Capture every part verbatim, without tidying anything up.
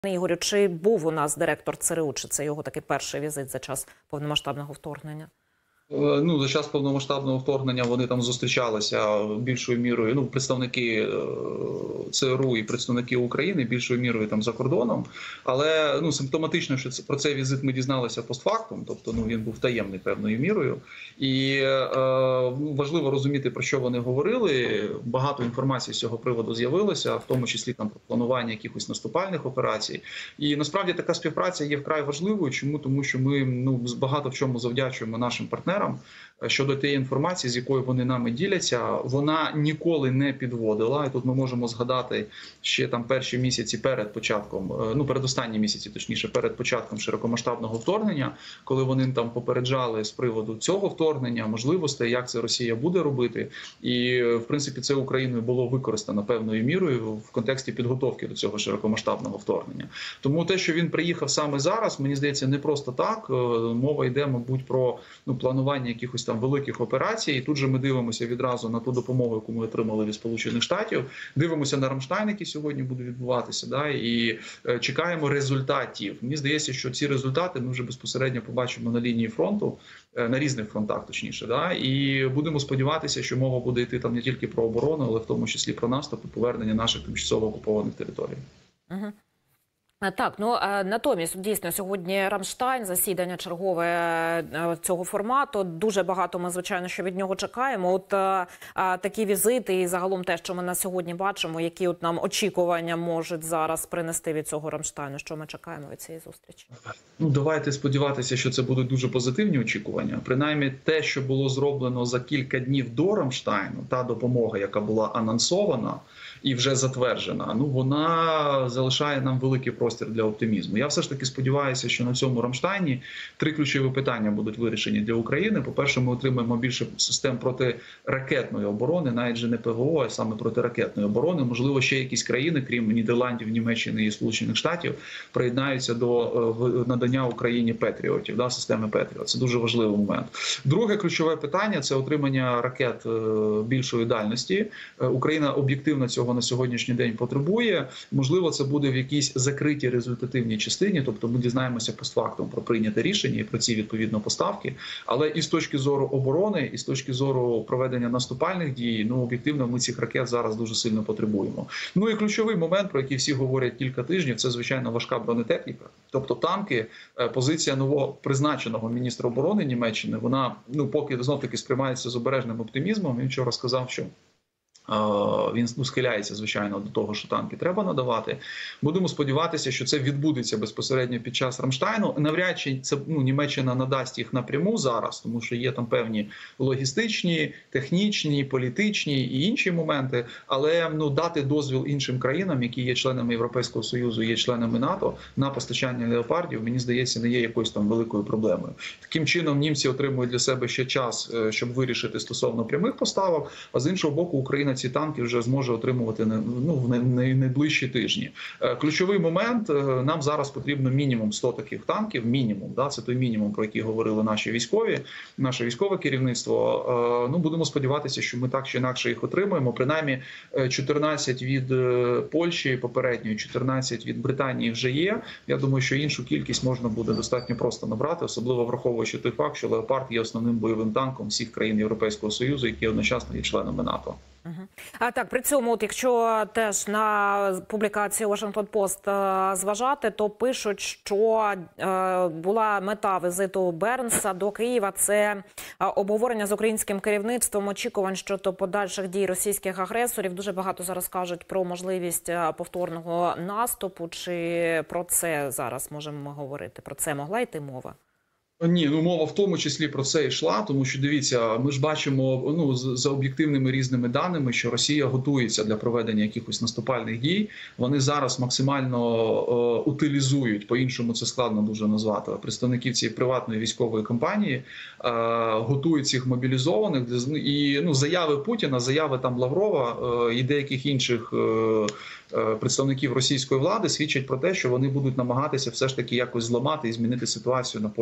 Ігорю, чи був у нас директор ЦРУ, чи це його такий перший візит за час повномасштабного вторгнення? Ну, за час повномасштабного вторгнення вони там зустрічалися більшою мірою, ну, представники ЦРУ і представники України більшою мірою там за кордоном. Але, ну, симптоматично, що це, про цей візит ми дізналися постфактум, тобто, ну, він був таємний певною мірою. І е, ну, важливо розуміти, про що вони говорили. Багато інформації з цього приводу з'явилося, в тому числі там про планування якихось наступальних операцій. І насправді така співпраця є вкрай важливою. Чому? Тому що ми, ну, багато в чому завдячуємо нашим партнерам. Щодо тієї інформації, з якою вони нами діляться, вона ніколи не підводила. І тут ми можемо згадати ще там перші місяці перед початком, ну передостанні місяці, точніше, перед початком широкомасштабного вторгнення, коли вони там попереджали з приводу цього вторгнення, можливостей, як це Росія буде робити. І, в принципі, це Україною було використано певною мірою в контексті підготовки до цього широкомасштабного вторгнення. Тому те, що він приїхав саме зараз, мені здається, не просто так. Мова йде, мабуть, про, ну, планування якихось там великих операцій. І тут же ми дивимося відразу на ту допомогу, яку ми отримали від Сполучених Штатів. Дивимося на Рамштайн, який сьогодні буде відбуватися, да, і е, чекаємо результатів. Мені здається, що ці результати ми вже безпосередньо побачимо на лінії фронту, е, на різних фронтах, точніше, да, і будемо сподіватися, що мова буде йти там не тільки про оборону, але в тому числі про наступ і повернення наших тимчасово окупованих територій. Угу. Так, ну натомість, дійсно, сьогодні Рамштайн, засідання чергове цього формату. Дуже багато ми, звичайно, що від нього чекаємо. От а, такі візити і загалом те, що ми на сьогодні бачимо, які от нам очікування можуть зараз принести від цього Рамштайну, що ми чекаємо від цієї зустрічі? Ну, давайте сподіватися, що це будуть дуже позитивні очікування. Принаймні, те, що було зроблено за кілька днів до Рамштайну, та допомога, яка була анонсована і вже затверджена, ну, вона залишає нам великий простір для оптимізму. Я все ж таки сподіваюся, що на цьому Рамштайні три ключові питання будуть вирішені для України. По-перше, ми отримаємо більше систем протиракетної оборони, навіть же не ПВО, а саме протиракетної оборони. Можливо, ще якісь країни, крім Нідерландів, Німеччини і Сполучених Штатів, приєднаються до надання Україні Петріотів, да, системи Петріот. Це дуже важливий момент. Друге ключове питання – це отримання ракет більшої дальності. Україна об'єктивно цього на сьогоднішній день потребує. Можливо, це буде в якійсь закритій результативній частині, тобто ми дізнаємося постфактум про прийняте рішення і про ці відповідно поставки. Але і з точки зору оборони, і з точки зору проведення наступальних дій, ну, об'єктивно, ми цих ракет зараз дуже сильно потребуємо. Ну і ключовий момент, про який всі говорять кілька тижнів, це, звичайно, важка бронетехніка. Тобто танки, позиція нового призначеного міністра оборони Німеччини, вона, ну, поки знов-таки сприймається з обережним оптимізмом. Він вчора сказав, що він схиляється, звичайно, до того, що танки треба надавати. Будемо сподіватися, що це відбудеться безпосередньо під час Рамштайну. Навряд чи це, ну, Німеччина надасть їх напряму зараз, тому що є там певні логістичні, технічні, політичні і інші моменти. Але, ну, дати дозвіл іншим країнам, які є членами Європейського Союзу, є членами НАТО, на постачання леопардів, мені здається, не є якоюсь там великою проблемою. Таким чином, німці отримують для себе ще час, щоб вирішити стосовно прямих поставок, а з іншого боку, Україна ці танки вже зможе отримувати, ну, в найближчі тижні. Ключовий момент, нам зараз потрібно мінімум сто таких танків, мінімум, да, це той мінімум, про який говорили наші військові, наше військове керівництво. Ну, будемо сподіватися, що ми так чи інакше їх отримаємо. Принаймні, чотирнадцять від Польщі попередньої, чотирнадцять від Британії вже є. Я думаю, що іншу кількість можна буде достатньо просто набрати, особливо враховуючи той факт, що Леопард є основним бойовим танком всіх країн Європейського Союзу, які одночасно є членами НАТО. Угу. А так, при цьому, от якщо теж на публікації Washington Post е, зважати, то пишуть, що е, була мета візиту Бернса до Києва – це е, обговорення з українським керівництвом очікувань щодо подальших дій російських агресорів. Дуже багато зараз кажуть про можливість повторного наступу. Чи про це зараз можемо говорити? Про це могла йти мова? Ні, ну мова в тому числі про це йшла, тому що, дивіться, ми ж бачимо, ну, за об'єктивними різними даними, що Росія готується для проведення якихось наступальних дій. Вони зараз максимально е, утилізують, по-іншому це складно дуже назвати, представників цієї приватної військової компанії, е, готують цих мобілізованих. І, ну, заяви Путіна, заяви там Лаврова е, і деяких інших е, представників російської влади свідчать про те, що вони будуть намагатися все ж таки якось зламати і змінити ситуацію на полі бою.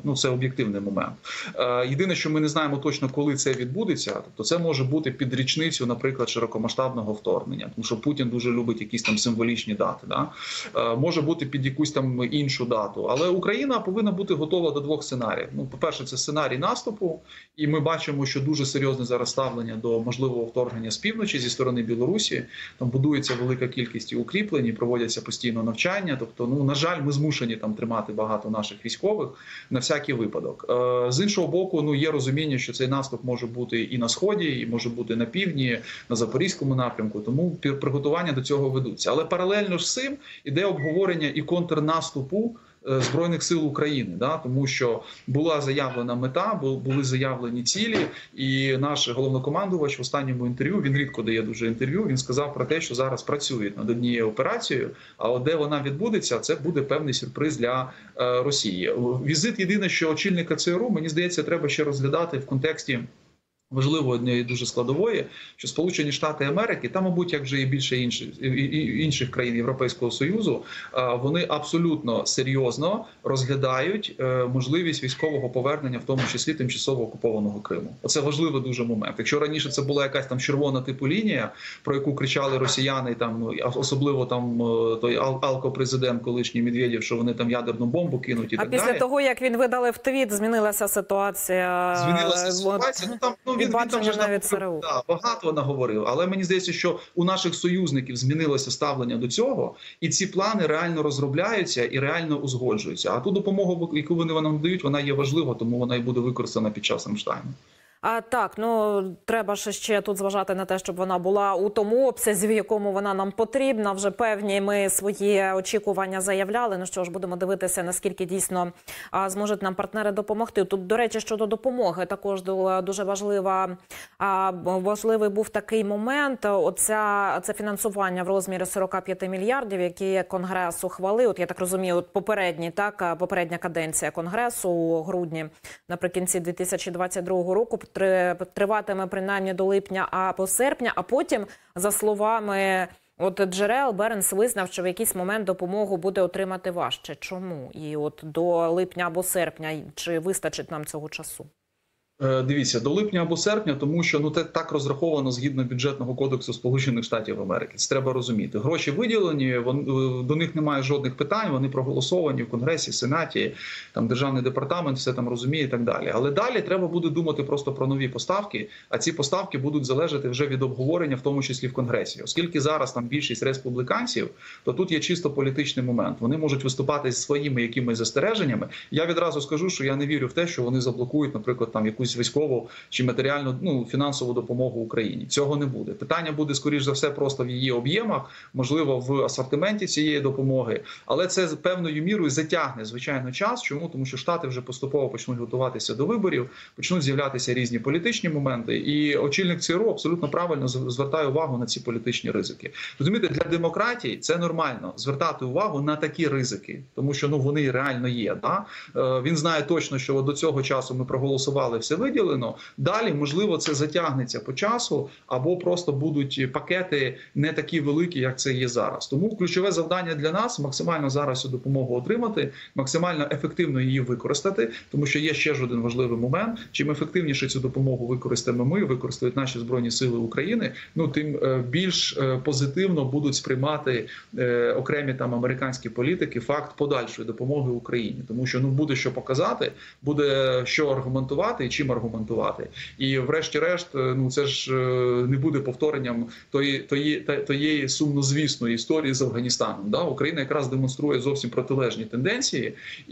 Ну це об'єктивний момент. Єдине, що ми не знаємо точно, коли це відбудеться. Тобто, це може бути під річницю, наприклад, широкомасштабного вторгнення, тому що Путін дуже любить якісь там символічні дати. Да? Може бути під якусь там іншу дату, але Україна повинна бути готова до двох сценаріїв. Ну, по-перше, це сценарій наступу, і ми бачимо, що дуже серйозне зараз ставлення до можливого вторгнення з півночі зі сторони Білорусі. Там будується велика кількість укріплень, і проводяться постійно навчання. Тобто, ну на жаль, ми змушені там тримати багато наших військових на всякий випадок. З іншого боку, ну є розуміння, що цей наступ може бути і на сході, і може бути на півдні, на Запорізькому напрямку. Тому приготування до цього ведуться. Але паралельно з цим іде обговорення і контрнаступу Збройних сил України, да, тому що була заявлена мета, були заявлені цілі, і наш головнокомандувач в останньому інтерв'ю, він рідко дає дуже інтерв'ю, він сказав про те, що зараз працюють над однією операцією, а от де вона відбудеться, це буде певний сюрприз для е, Росії. Візит єдине, що очільника ЦРУ, мені здається, треба ще розглядати в контексті важливо однієї дуже складової, що Сполучені Штати Америки, та, мабуть, як вже і більше інших, інших країн Європейського Союзу, вони абсолютно серйозно розглядають можливість військового повернення, в тому числі тимчасово окупованого Криму. Оце важливий дуже момент. Якщо раніше це була якась там червона типу лінія, про яку кричали росіяни, там особливо там той алкопрезидент колишній Медведєв, що вони там ядерну бомбу кинуть і а так далі. А після того, як він видалив твіт, змінилася ситуація. Змінилася ситуація. Ну там ну, Він, він там вже навіть ЦРУ. Да, багато наговорив, але мені здається, що у наших союзників змінилося ставлення до цього, і ці плани реально розробляються і реально узгоджуються. А ту допомогу, яку вони нам дають, вона є важлива, тому вона і буде використана під час Рамштайну. А так, ну треба ж ще тут зважати на те, щоб вона була у тому обсязі, в якому вона нам потрібна. Вже певні ми свої очікування заявляли. Ну що ж, будемо дивитися, наскільки дійсно а, зможуть нам партнери допомогти. Тут, до речі, щодо допомоги, також дуже важлива, а, важливий був такий момент. Оця, це фінансування в розмірі сорок п'ять мільярдів, які Конгрес ухвалив. От я так розумію, от попередні, так, попередня каденція Конгресу у грудні, наприкінці дві тисячі двадцять другого року, триватиме принаймні до липня або серпня, а потім, за словами от джерел, Бернс визнав, що в якийсь момент допомогу буде отримати важче. Чому? І от до липня або серпня, чи вистачить нам цього часу? Дивіться, до липня або серпня, тому що ну так розраховано згідно бюджетного кодексу Сполучених Штатів Америки. Це треба розуміти. Гроші виділені, вон, до них немає жодних питань, вони проголосовані в Конгресі, Сенаті, там Державний департамент все там розуміє і так далі. Але далі треба буде думати просто про нові поставки, а ці поставки будуть залежати вже від обговорення, в тому числі в Конгресі. Оскільки зараз там більшість республіканців, то тут є чисто політичний момент. Вони можуть виступати зі своїми якимись застереженнями. Я відразу скажу, що я не вірю в те, що вони заблокують, наприклад, там якусь військову чи матеріальну, ну, фінансову допомогу Україні. Цього не буде. Питання буде, скоріш за все, просто в її об'ємах, можливо, в асортименті цієї допомоги, але це певною мірою затягне, звичайно, час. Чому? Тому що Штати вже поступово почнуть готуватися до виборів, почнуть з'являтися різні політичні моменти, і очільник ЦРУ абсолютно правильно звертає увагу на ці політичні ризики. Розумієте, для демократії це нормально звертати увагу на такі ризики, тому що ну вони реально є. Да? Він знає точно, що до цього часу ми проголосували все виділено. Далі, можливо, це затягнеться по часу, або просто будуть пакети не такі великі, як це є зараз. Тому ключове завдання для нас – максимально зараз цю допомогу отримати, максимально ефективно її використати, тому що є ще ж один важливий момент. Чим ефективніше цю допомогу використаємо ми, використають наші Збройні Сили України, ну тим більш позитивно будуть сприймати окремі там американські політики факт подальшої допомоги Україні. Тому що ну буде що показати, буде що аргументувати і чим аргументувати. І врешті-решт, ну це ж не буде повторенням тої, тої, тієї сумнозвісної історії з Афганістаном. Да? Україна якраз демонструє зовсім протилежні тенденції.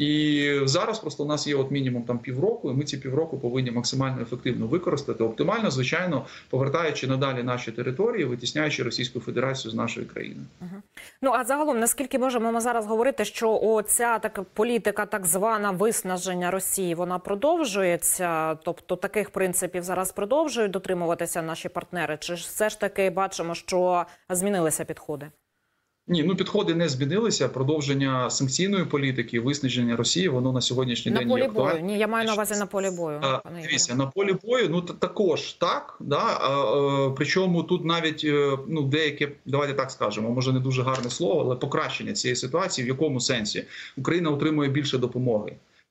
І зараз просто у нас є от мінімум там півроку, і ми ці півроку повинні максимально ефективно використати. Оптимально, звичайно, повертаючи надалі наші території, витісняючи Російську Федерацію з нашої країни. Угу. Ну, а загалом, наскільки можемо ми зараз говорити, що оця така політика так звана виснаження Росії, вона продовжується? Тобто таких принципів зараз продовжують дотримуватися наші партнери? Чи все ж таки бачимо, що змінилися підходи? Ні, ну підходи не змінилися. Продовження санкційної політики, виснаження Росії, воно на сьогоднішній на день полі є актуальне. бою. Ні, я маю на увазі на полі бою. А, дивіться, на полі бою, ну також так, да. А, а, причому тут навіть ну деяке, давайте так скажемо, може не дуже гарне слово, але покращення цієї ситуації. В якому сенсі? Україна отримує більше допомоги.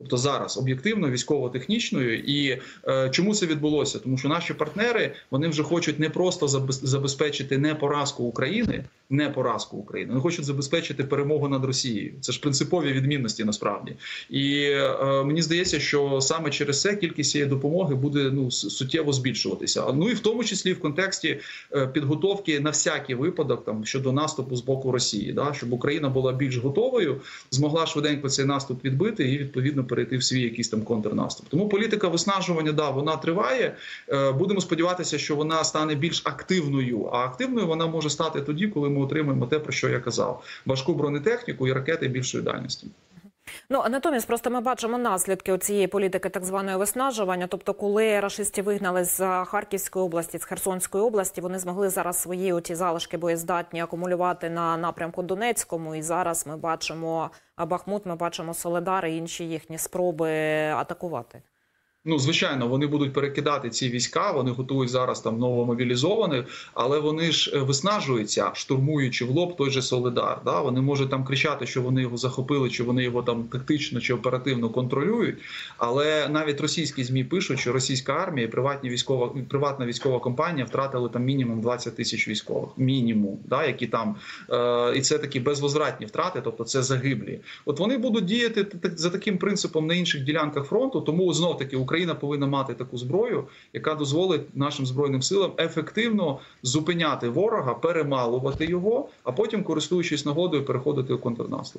Тобто зараз об'єктивно, військово-технічною. І е, чому це відбулося? Тому що наші партнери, вони вже хочуть не просто забезпечити не поразку України, не поразку України, вони хочуть забезпечити перемогу над Росією. Це ж принципові відмінності насправді. І е, мені здається, що саме через це кількість цієї допомоги буде ну, суттєво збільшуватися. Ну і в тому числі в контексті е, підготовки на всякий випадок там, щодо наступу з боку Росії, да, щоб Україна була більш готовою, змогла швиденько цей наступ відбити і, відповідно, перейти в свій якийсь там контрнаступ. Тому політика виснажування, да, вона триває. Е, будемо сподіватися, що вона стане більш активною. А активною вона може стати тоді, коли ми отримаємо те, про що я казав. Важку бронетехніку і ракети більшої дальності. Ну, а натомість просто ми бачимо наслідки цієї політики так званої виснажування. Тобто, коли рашисти вигнали з Харківської області, з Херсонської області, вони змогли зараз свої оті залишки боєздатні акумулювати на напрямку Донецькому. І зараз ми бачимо Бахмут, ми бачимо Соледар і інші їхні спроби атакувати. Ну, звичайно, вони будуть перекидати ці війська, вони готують зараз там новомобілізованих, але вони ж виснажуються, штурмуючи в лоб той же Соледар. Да? Вони можуть там кричати, що вони його захопили, чи вони його там тактично чи оперативно контролюють. Але навіть російські ЗМІ пишуть, що російська армія і приватні військова, приватна військова компанія втратили там мінімум двадцять тисяч військових. Мінімум, да? Які там, е- і це такі безвозвратні втрати, тобто це загиблі. От вони будуть діяти за таким принципом на інших ділянках фронту, тому знов-таки Україна Україна повинна мати таку зброю, яка дозволить нашим Збройним силам ефективно зупиняти ворога, перемалувати його, а потім, користуючись нагодою, переходити у контрнаступ.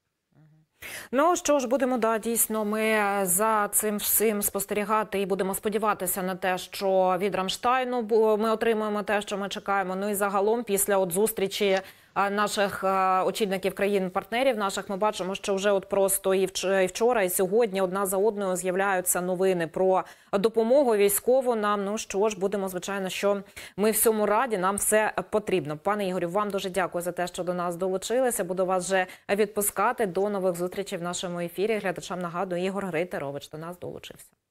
Ну, що ж, будемо, да, дійсно, ми за цим всім спостерігати і будемо сподіватися на те, що від Рамштайну ми отримаємо те, що ми чекаємо. Ну і загалом, після от зустрічі наших очільників країн-партнерів наших, ми бачимо, що вже от просто і вчора, і сьогодні одна за одною з'являються новини про допомогу військову нам. Ну що ж, будемо, звичайно, що ми всьому раді, нам все потрібно. Пане Ігорю, вам дуже дякую за те, що до нас долучилися. Буду вас вже відпускати. До нових зустрічей в нашому ефірі. Глядачам нагадую, Ігор Грейтерович до нас долучився.